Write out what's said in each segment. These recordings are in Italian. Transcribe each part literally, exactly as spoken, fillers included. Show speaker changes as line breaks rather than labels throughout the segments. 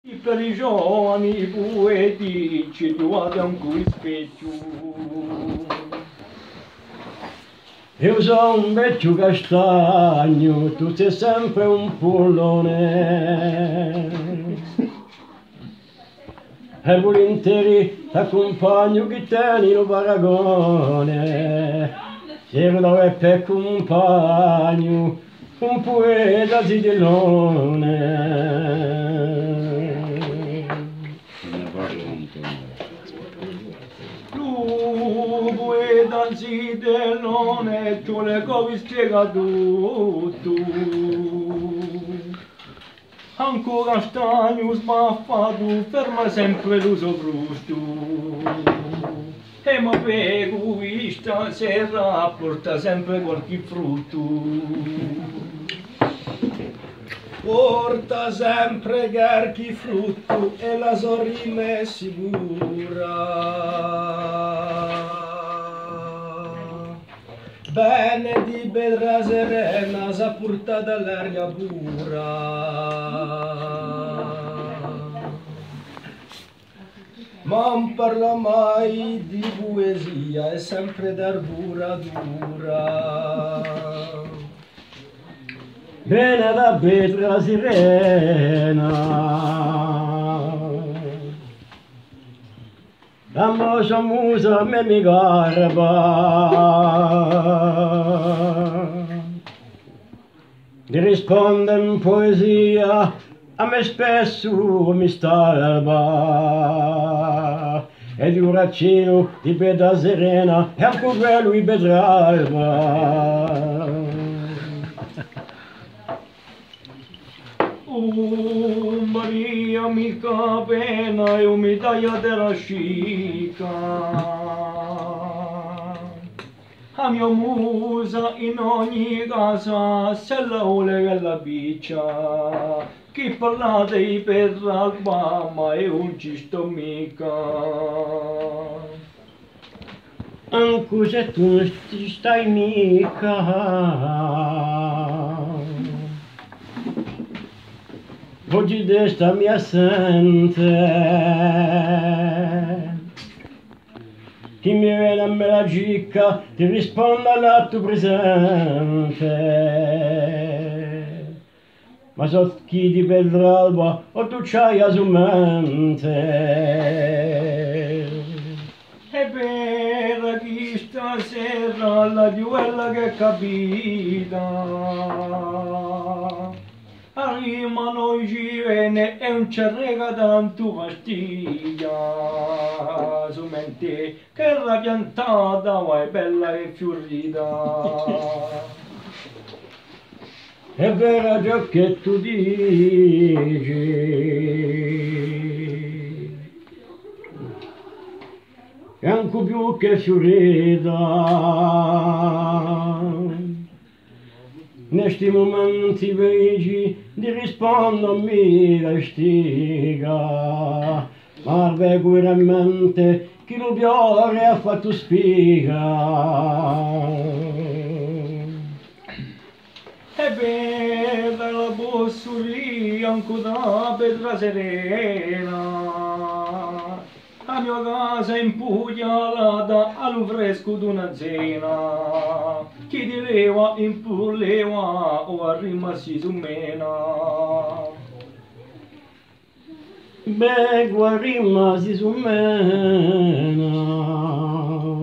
Per i giovani poeti ci trovate un rispetto. Io sono un vecchio castagno, tu sei sempre un pollone. E volentieri t'accompagno che tieni lo paragone. Se dove per compagno un poeta zitellone. Tu poeta zitellone, tu le covi spiega tutto. Ancora stagno sbaffato, ferma sempre l'uso frusto. E ma per questa sera porta sempre qualche frutto. Porta sempre qualche frutto e la sorrima è sicura. Bene di bedra serena, s'ha portata all'aria pura. Ma non parla mai di poesia, è sempre d'arbura dura. Bene da bedra serena, la mosa musa me mi garba, di rispondere in poesia a me spesso mi stalba, e di un raccino di bedra serena e anche quello di bedralba. Oh Maria mica pena e umidaglia della scica, a mia musa in ogni casa se la vuole che la piccia, chi parlate per l'alba ma io non ci sto mica. Anche se tu non ci stai mica, oggi desta mi assente, chi mi viene a me la gicca ti risponde all'atto presente, ma so chi ti per l'alba o tu c'hai a su mente. E per chi stasera la duella che capita, arriva noi ci viene e non ci rega tanto fastidia, su mente che la piantata va è bella e fiorita. È vero ciò che tu dici, è anche più che fiorita. In questi momenti vegi di rispondermi la stiga, ma veramente chi lo piore ha fatto spiga. E per la bossuria ancora pedra serena, la mia casa impugnalata allo fresco d'una cena, chi ti leva impulleva o arrimasi su mena. Beh, rimasi su mena,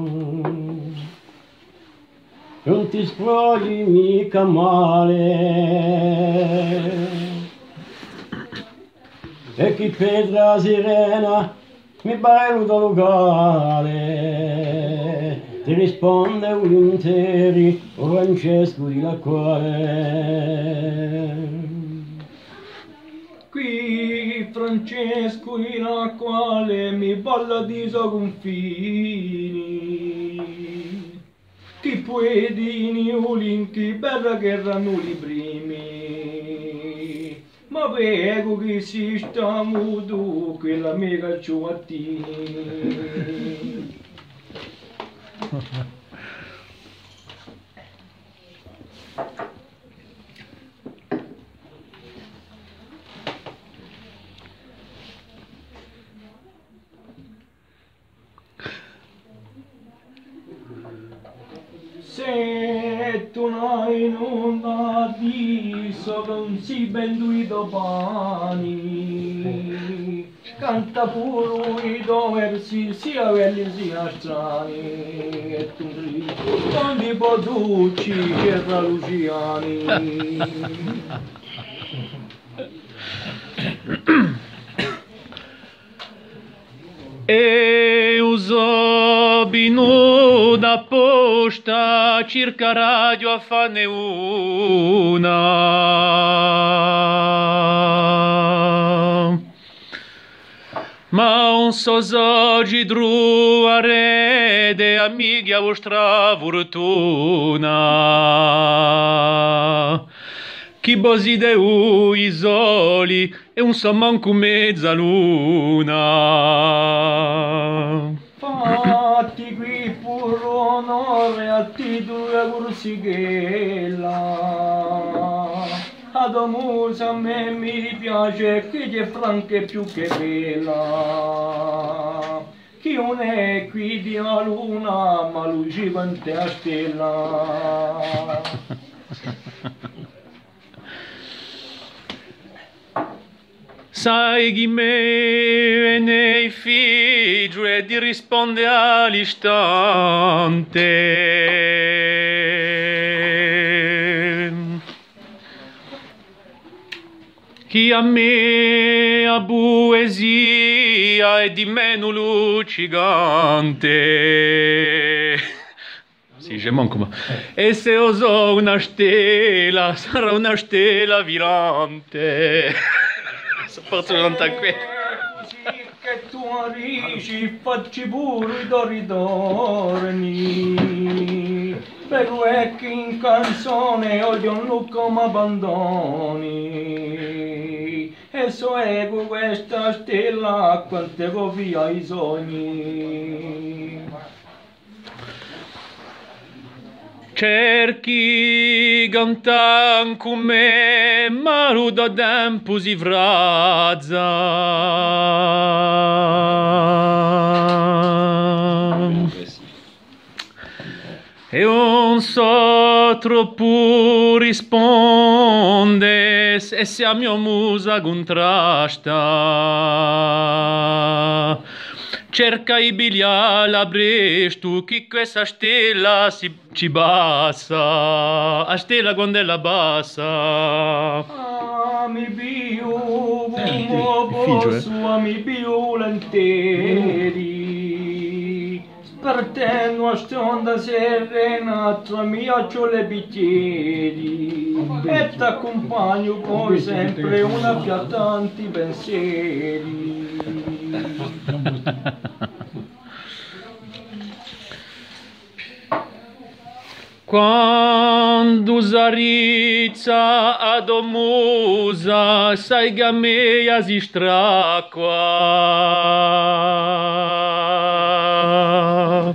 non ti sprogli mica male, e chi pedra serena mi bailo locale, ti risponde volentieri o Francesco di la quale. Qui Francesco di la quale mi balla di so confini, chi poetini ulinchi bella che erano i primi, ma prego che si sta muto quella mega ciuattini. una in una di non si ben duido pani, canta pure i versi sia belli sia strani, e tu con i poducci che tra Luciani.
E uso binu da posta circa radio a fane una, ma un sosogi dru a rede amighi a vostra fortuna. Chi bosideu isoli e un sommanco mezza luna.
Fatti qui pur onore a ti due cursighella, ad musa a me mi piace che ti è franca e più che bella. Chi non è qui di una luna ma lucivante a stella.
Sai chi me nei figlio e ti risponde all'istante. Chi a me a poesia è di meno lucigante. Sì, c'è manco ma. E se oso una stella, sarà una stella virante. Posso non qui.
Che tu arrivi, facci pure i doridorni, però è che in canzone odio un look mi abbandoni, e so ego questa stella quante via i sogni.
Cerchi cantan come maru da tempo si vrazza. E non so troppo risponde se sia mia musa contrasta. Cerca i bilia la brestu che questa stella si ci bassa, a stella quando è la bassa.
Ah, mi bio, posso, mi bio lenteri, spartendo a stonda serena tra miaccio le bicchieri, e t'accompagno poi sempre una fiattanti pensieri.
Quando usarizza ad omusa sai che a me si stracqua.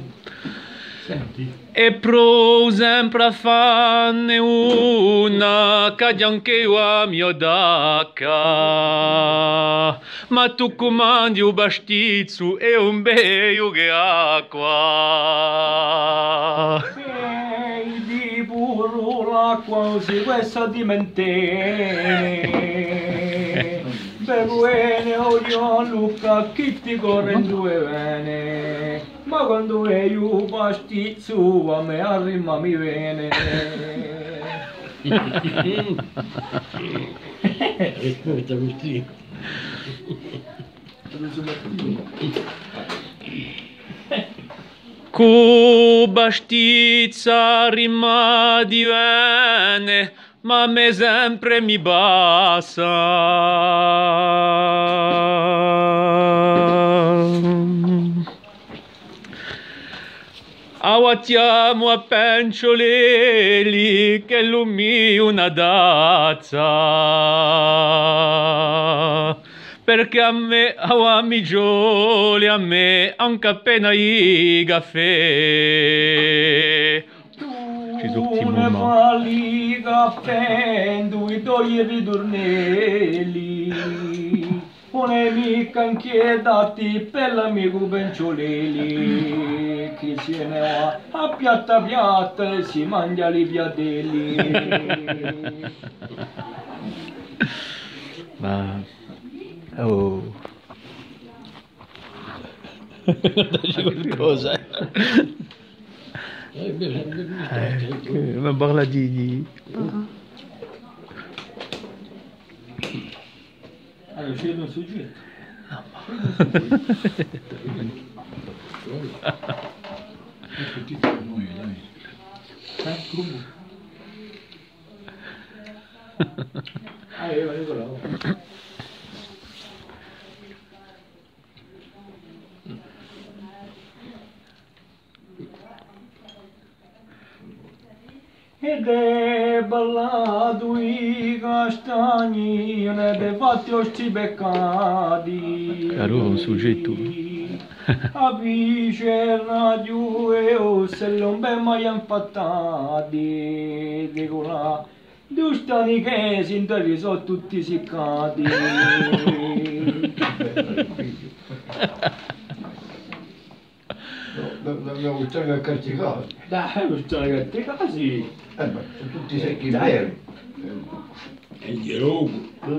E pro sempre a fanne una che anche io a mio dacca, ma tu comandi un bastizzo e un beio che acqua.
Ehi di puro l'acqua si questa di mente, bevuene odio a Luca chi ti corre in due vene, ma quando è io pastizzo a me arrima mi viene.
Aspetta così.
Cu bastizza rima divene, ma a me sempre mi basta. Awatiamo a pencioleli che lumi una dazza, perché a me, a migioli a me, anche appena i caffè.
Tu ne fai caffè, i tuoi ritornelli, un'amica inchiedati per l'amico Benciolelli che se ne va a piatta piatta e si mangia li piatelli.
Ma... oh... dacci qualcosa.
Eh, beh,
Ecco, ma parla di... di...
Allora, c'è un soggetto. Eh, come? Ah, io ricordavo. Ed è ballato i castagni, ed è fatti osti beccati.
Allora un soggetto.
Apisce il radio e o se non ben mai infattati. Dico là, due stani che si interi sono tutti siccati.
Dobbiamo stare a carticare.
Dai, non sta che te casi.
Eh beh, sono tutti secchi veri.
è il ghierugo.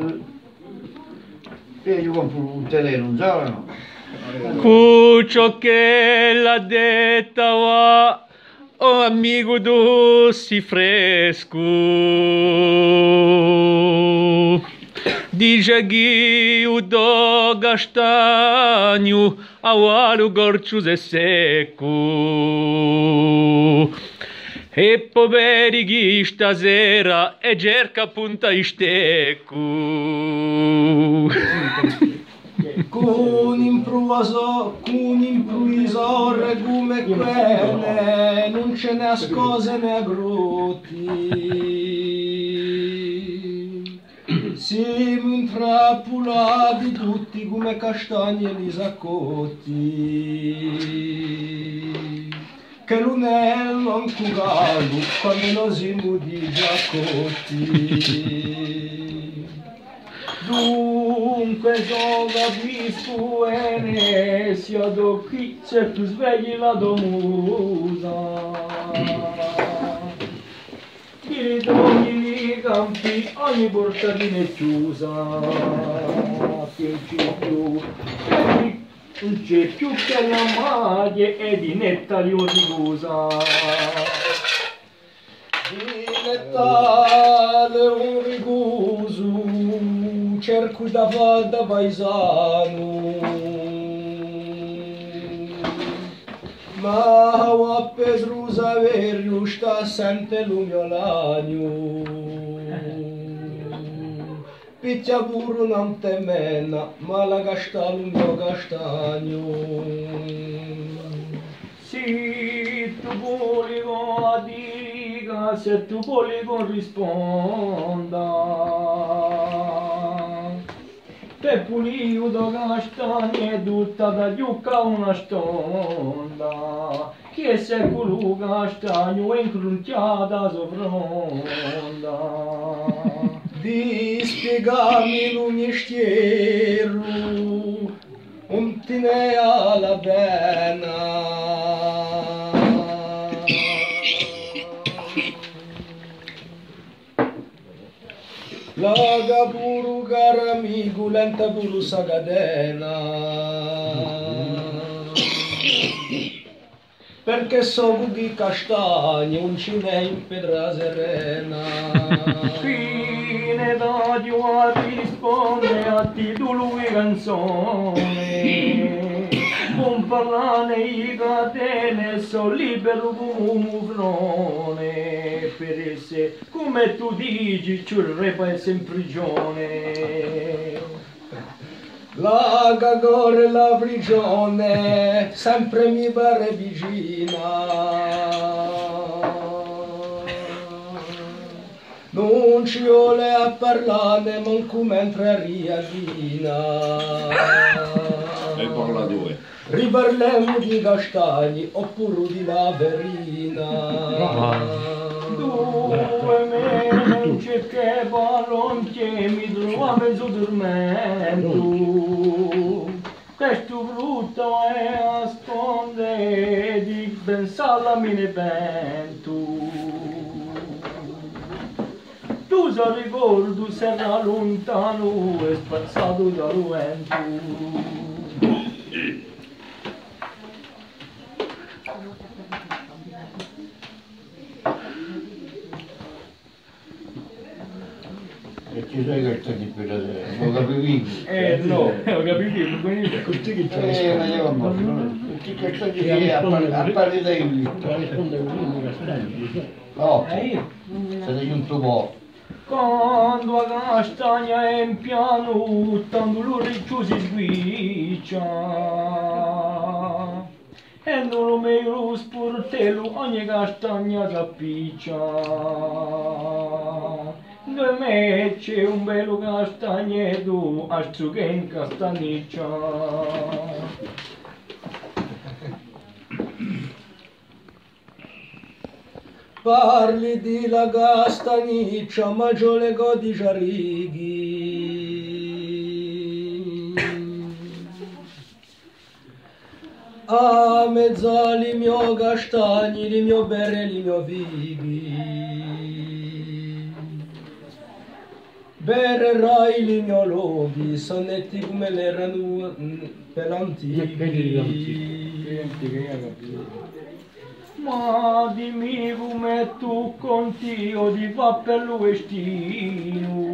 E io compro un terreno, non so.
Cuccio che l'ha detta va, oh amico dossi fresco, dice che io do castagno, a ualo gorcius e secco. E poveri chi stasera e cerca punta istecco.
Con impruso, con impruisore come quelle, non ce ne ascose né brutti. Siamo intrappolati tutti come castagni e lisaccotti. Che l'unello non cucalo quando non siamo di giaccotti. Dunque gioca visto e ne sia do qui se tu svegli la domusa. Diritto ogni campi, ogni portatina è chiusa. Che c'è più, non c'è più che la maglia e di netta li usa. Di nettale un rigoso, cerco da fare da paesano, ma a Pedrusa Verio sta sente lo mio lagno. Picchia pure non te mena, ma la gasta lo mio castagno. Se tu vuoi con dica, se tu vuoi con risponda. Per pulire da castagni è tutta da giucca una stonda. Che se quello castagno è incrunchiata sopronda. Di spiegami lo mestiero, un tine alla vena. Laga puru garamigu lenta puru sagadena. Perché so di castagni, un cine in pedra serena. Fine d'odio a risponde a ti tu lui canzone. Non parlane i catene, so libero come un mufrone. Per esse, come tu dici, ciurrepa è in prigione. La gagore e la prigione sempre mi pare vicina. Non ci vuole a parlare manco mentre riavvina.
E parla due.
Riparliamo di castagni oppure di la verina. Due mesi
non c'è che balon che mi trova mezzo dormento. Questo brutto è nasconde di pensarla mi ne pento. Tu se ricordo sarà lontano e spazzato dal vento.
E ci sono i cartelli per la sera, non capivi?
Eh no, ho capito, quindi
Così che c'è
Eh, ma io non tutti i cartelli che a parte da io.
risponde così un castello.
No,
Eh,
siete giunto un po'.
quando la castagna è in piano, tanto lo riccio si sguiccia. E non lo meglio lo sportello, ogni castagna si appiccia. Dove me c'è un bello castagneto, altro che in castagniccia.
Parli di la castagniccia, ma io le godici a righi. A mezzo li mio castagni, li mio berre, li mio fighi. Berrerai li mio loghi, sonetti come l'erano per antichi.
Ma dimmi come tu conti o di va per l'uestino.